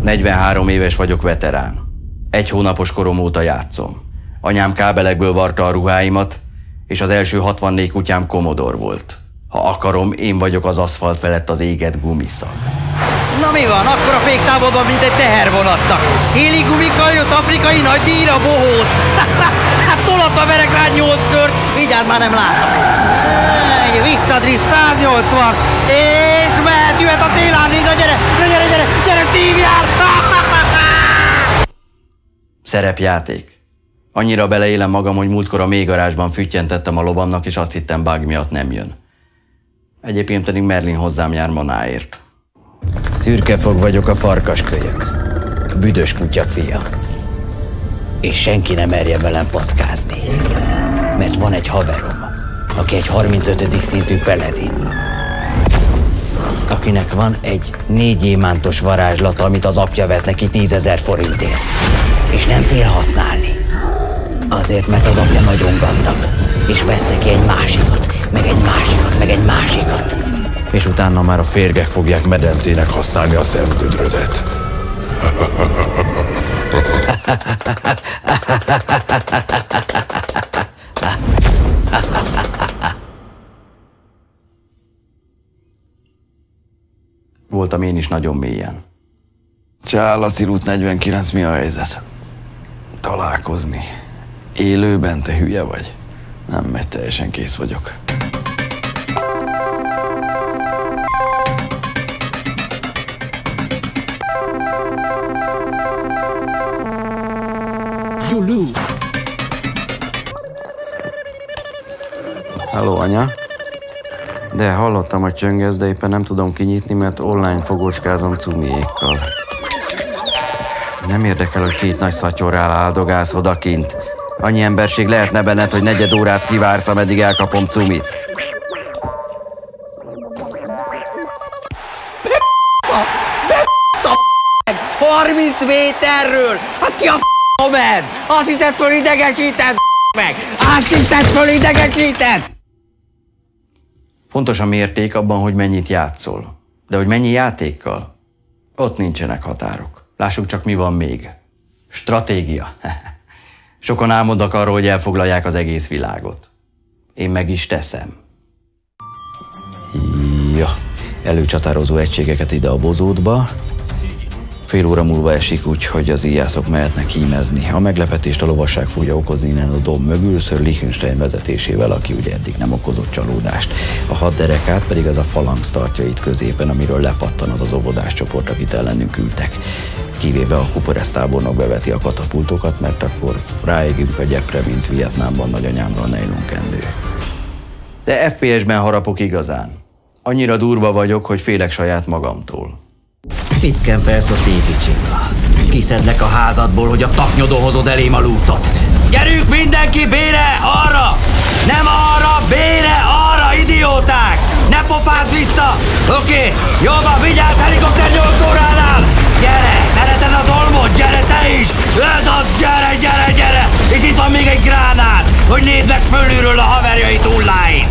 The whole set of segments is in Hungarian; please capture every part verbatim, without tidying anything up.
negyvenhárom éves vagyok, veterán. Egy hónapos korom óta játszom. Anyám kábelekből varta a ruháimat, és az első hatvannégy kutyám Commodore volt. Ha akarom, én vagyok az aszfalt felett az égett gumiszag. Na mi van? Akkor a féktávod mint egy tehervonatnak. Héli gumikkal jött afrikai nagy díjra, bohóc. Hát tolata verek rád nyolc kört, vigyázz, már nem látom. Visszadrift száznyolcvan, és mehet, jöhet a télárni, na gyere, na gyere, gyere, gyere, tívjál! Szerepjáték. Annyira beleélem magam, hogy múltkor a mélygarázsban füttyentettem a lovamnak, és azt hittem bug miatt nem jön. Egyébként pedig Merlin hozzám jár manáért. Szürkefog vagyok, a farkaskölyök. Büdös kutya fia. És senki nem merje velem packázni. Mert van egy haverom, aki egy harmincötödik szintű peledin. Akinek van egy négy gyémántos varázslata, amit az apja vett neki tízezer forintért. És nem fél használni. Azért, mert az apja nagyon gazdag. És vesz neki egy másikat, meg egy másikat, meg egy másikat. És utána már a férgek fogják medencének használni a szemgödrödet. Voltam én is nagyon mélyen. Csá, Laci, Rút negyvenkilenc, mi a helyzet? Találkozni. Élőben, te hülye vagy? Nem megy, teljesen kész vagyok. Lulu. Halló, anya? De hallottam, hogy csöngesz, de éppen nem tudom kinyitni, mert online fogócskázom cumiékkal. Nem érdekel, hogy két nagy szatyorrál áldogálsz odakint. Annyi emberség lehetne benned, hogy negyed órát kivársz, ameddig elkapom cumit. harminc méterről! Hát ki a f***om ez? Azt hiszed fölidegesíted, meg! Azt hiszed fölidegesíted! Fontos a mérték abban, hogy mennyit játszol. De hogy mennyi játékkal? Ott nincsenek határok. Lássuk csak, mi van még. Stratégia. Sokan álmodnak arról, hogy elfoglalják az egész világot. Én meg is teszem. Ja, előcsatározó egységeket ide a bozótba. Fél óra múlva esik, úgyhogy az íjászok mehetnek hímezni. A meglepetést a lovasság fogja okozni innen a domb mögül, Sir Liechtenstein vezetésével, aki ugye eddig nem okozott csalódást. A hat derekát pedig az a falanx tartja itt középen, amiről lepattan az az óvodás csoport, akit ellenünk küldtek. Kivéve a Kuporesz tábornok beveti a katapultokat, mert akkor ráégünk a gyepre, mint Vietnámban nagyanyámra a nejlonkendő. De ef pé es-ben harapok igazán. Annyira durva vagyok, hogy félek saját magamtól. Mit kempelsz a téticsinga? Kiszedlek a házadból, hogy a taknyodon hozod elém a lútot. Gyerünk mindenki bére, arra! Nem arra, bére, arra, idióták! Ne pofázz vissza! Oké, okay. Jó van, vigyázz, helikopter nyolc óránál! Gyere, szereted a dolmot, gyere te is! Ez az, gyere, gyere, gyere! És itt van még egy gránát, hogy nézd meg fölülről a haverjait hulláit!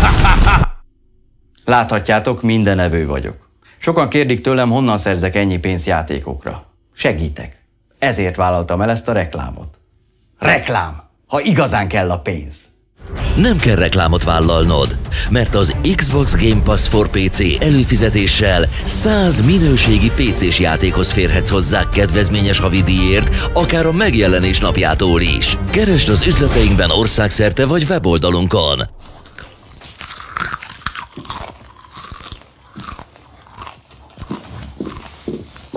Láthatjátok, mindenevő vagyok. Sokan kérdik tőlem, honnan szerzek ennyi pénzt játékokra. Segítek. Ezért vállaltam el ezt a reklámot. Reklám! Ha igazán kell a pénz. Nem kell reklámot vállalnod, mert az Xbox Game Pass for pé cé előfizetéssel száz minőségi pé cés játékhoz férhetsz hozzá kedvezményes havidíjért, akár a megjelenés napjától is. Keresd az üzleteinkben országszerte vagy weboldalunkon.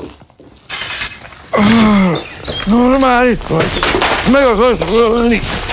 Normális vagy. Meg akarsz ölni.